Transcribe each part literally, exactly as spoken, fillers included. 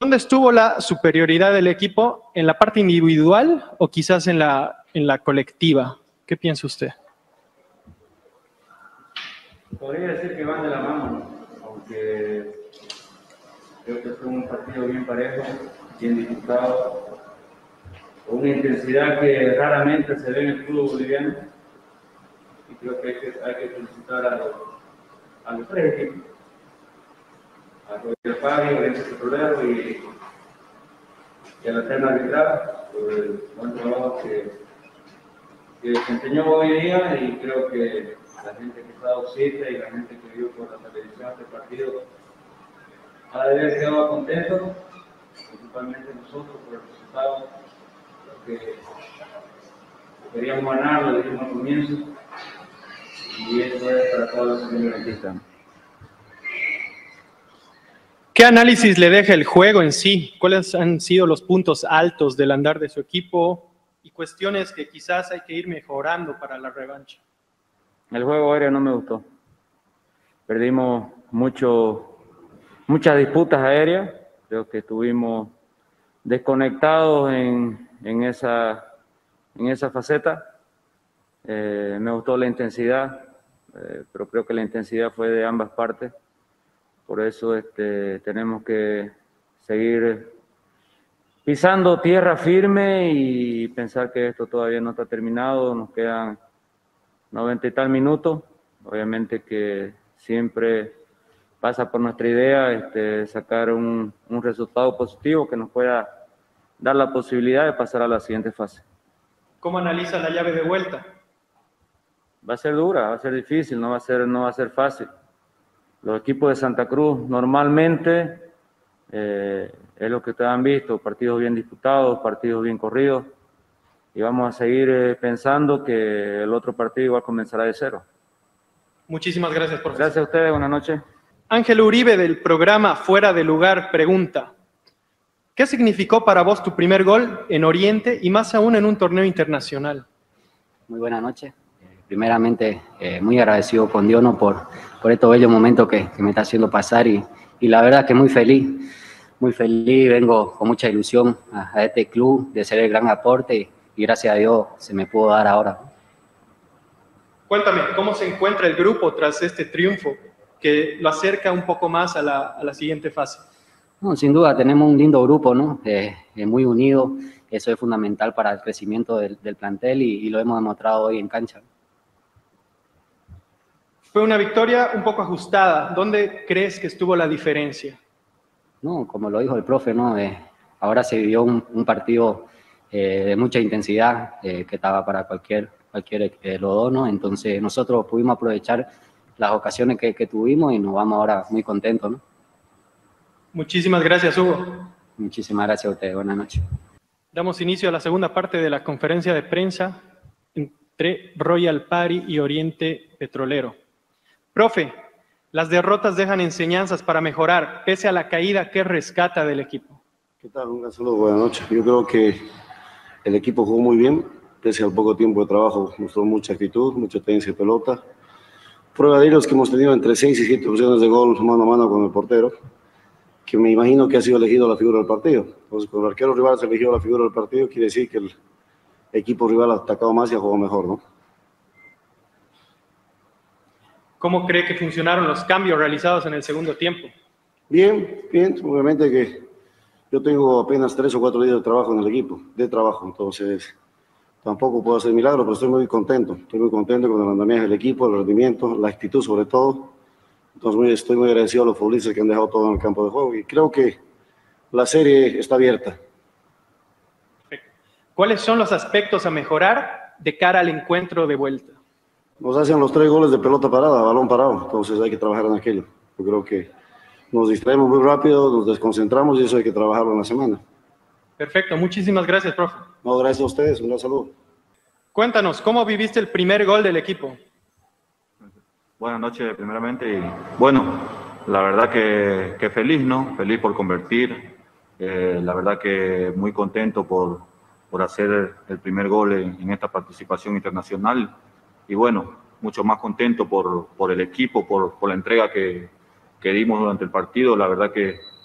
¿Dónde estuvo la superioridad del equipo? ¿En la parte individual o quizás en la, en la colectiva? ¿Qué piensa usted? Podría decir que van de la mano, aunque creo que fue un partido bien parejo, bien disputado, con una intensidad que raramente se ve en el fútbol boliviano. Y creo que hay que, hay que felicitar a los, a los tres equipos, a Roger Pari, Oriente Petrolero y, y a la terna arbitral por el buen trabajo que, que desempeñó hoy día, y creo que la gente que está ausente y la gente que vio por la televisión este partido ha de haber quedado contento, principalmente nosotros por el resultado, porque queríamos ganar, lo dijimos al comienzo, y eso es para todos los benefistas. ¿Qué análisis le deja el juego en sí? ¿Cuáles han sido los puntos altos del andar de su equipo y cuestiones que quizás hay que ir mejorando para la revancha? El juego aéreo no me gustó. Perdimos mucho, muchas disputas aéreas. Creo que estuvimos desconectados en, en, esa, en esa faceta. Eh, me gustó la intensidad, eh, pero creo que la intensidad fue de ambas partes. Por eso este, tenemos que seguir pisando tierra firme y pensar que esto todavía no está terminado. Nos quedan noventa y tal minutos. Obviamente que siempre pasa por nuestra idea este, sacar un, un resultado positivo que nos pueda dar la posibilidad de pasar a la siguiente fase. ¿Cómo analiza la llave de vuelta? Va a ser dura, va a ser difícil, no va a ser, no va a ser fácil. Los equipos de Santa Cruz normalmente eh, es lo que ustedes han visto, partidos bien disputados, partidos bien corridos, y vamos a seguir eh, pensando que el otro partido igual comenzará de cero. Muchísimas gracias, profesor. Gracias a ustedes, buenas noches. Ángel Uribe, del programa Fuera de Lugar, pregunta: ¿qué significó para vos tu primer gol en Oriente y más aún en un torneo internacional? Muy buenas noches. Primeramente, eh, muy agradecido con Diono por, por estos bellos momentos que, que me está haciendo pasar, y, y la verdad que muy feliz, muy feliz, vengo con mucha ilusión a, a este club de ser el gran aporte, y, y gracias a Dios se me pudo dar ahora. Cuéntame, ¿cómo se encuentra el grupo tras este triunfo que lo acerca un poco más a la, a la siguiente fase? No, sin duda tenemos un lindo grupo, ¿no? Eh, eh, muy unido, eso es fundamental para el crecimiento del, del plantel, y, y lo hemos demostrado hoy en cancha. Fue una victoria un poco ajustada. ¿Dónde crees que estuvo la diferencia? No, como lo dijo el profe, ¿no? Eh, ahora se vivió un, un partido eh, de mucha intensidad eh, que estaba para cualquier, cualquier eh, lodo, ¿no? Entonces nosotros pudimos aprovechar las ocasiones que, que tuvimos y nos vamos ahora muy contentos, ¿no? Muchísimas gracias, Hugo. Muchísimas gracias a ustedes. Buenas noches. Damos inicio a la segunda parte de la conferencia de prensa entre Royal Pari y Oriente Petrolero. Profe, las derrotas dejan enseñanzas para mejorar, pese a la caída. ¿Qué rescata del equipo? ¿Qué tal? Un gran saludo, buenas noches. Yo creo que el equipo jugó muy bien, pese al poco tiempo de trabajo, mostró mucha actitud, mucha tenencia de pelota. Prueba de ello es que hemos tenido entre seis y siete opciones de gol mano a mano con el portero, que me imagino que ha sido elegido la figura del partido. Entonces, cuando el arquero rival se eligió la figura del partido, quiere decir que el equipo rival ha atacado más y ha jugado mejor, ¿no? ¿Cómo cree que funcionaron los cambios realizados en el segundo tiempo? Bien, bien. Obviamente que yo tengo apenas tres o cuatro días de trabajo en el equipo, de trabajo, entonces tampoco puedo hacer milagros, pero estoy muy contento. Estoy muy contento con el andamiaje del equipo, el rendimiento, la actitud sobre todo. Entonces muy, estoy muy agradecido a los futbolistas que han dejado todo en el campo de juego, y creo que la serie está abierta. ¿Cuáles son los aspectos a mejorar de cara al encuentro de vuelta? Nos hacen los tres goles de pelota parada, balón parado, entonces hay que trabajar en aquello. Yo creo que nos distraemos muy rápido, nos desconcentramos, y eso hay que trabajarlo en la semana. Perfecto, muchísimas gracias, profe. No, gracias a ustedes, un gran saludo. Cuéntanos, ¿cómo viviste el primer gol del equipo? Buenas noches, primeramente. Y bueno, la verdad que, que feliz, ¿no? Feliz por convertir. Eh, la verdad que muy contento por, por hacer el primer gol en, en esta participación internacional. Y bueno, mucho más contento por, por el equipo, por, por la entrega que, que dimos durante el partido. La verdad que,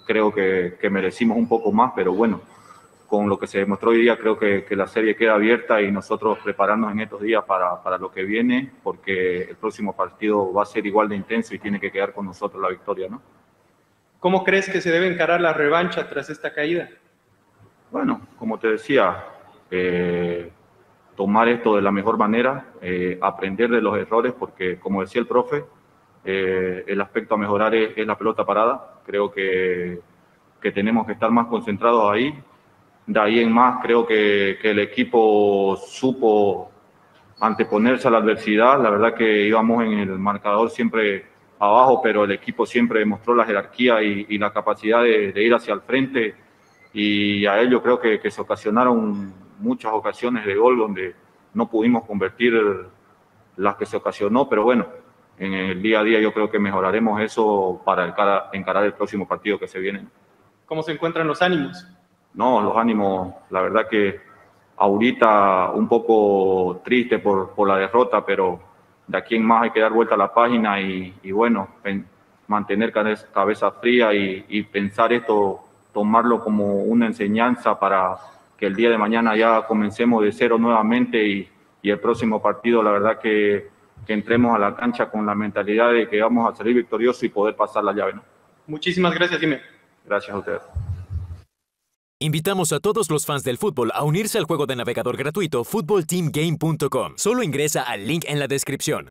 creo que, que merecimos un poco más, pero bueno, con lo que se demostró hoy día, creo que, que la serie queda abierta y nosotros prepararnos en estos días para, para lo que viene, porque el próximo partido va a ser igual de intenso y tiene que quedar con nosotros la victoria, ¿no? ¿Cómo crees que se debe encarar la revancha tras esta caída? Bueno, como te decía, eh, tomar esto de la mejor manera, eh, aprender de los errores, porque como decía el profe, eh, el aspecto a mejorar es, es la pelota parada. Creo que, que tenemos que estar más concentrados ahí. De ahí en más, creo que, que el equipo supo anteponerse a la adversidad. La verdad que íbamos en el marcador siempre abajo, pero el equipo siempre demostró la jerarquía y, y la capacidad de, de ir hacia el frente. Y a ello creo que, que se ocasionaron muchas ocasiones de gol donde no pudimos convertir las que se ocasionó, pero bueno, en el día a día yo creo que mejoraremos eso para encarar, encarar el próximo partido que se viene. ¿Cómo se encuentran los ánimos? No, los ánimos, la verdad que ahorita un poco triste por, por la derrota, pero de aquí en más hay que dar vuelta a la página y, y bueno, en, mantener cabeza fría y, y pensar esto, tomarlo como una enseñanza para que el día de mañana ya comencemos de cero nuevamente y, y el próximo partido, la verdad que, que entremos a la cancha con la mentalidad de que vamos a salir victoriosos y poder pasar la llave, ¿no? Muchísimas gracias, Jimé. Gracias a ustedes. Invitamos a todos los fans del fútbol a unirse al juego de navegador gratuito fútbol team game punto com. Solo ingresa al link en la descripción.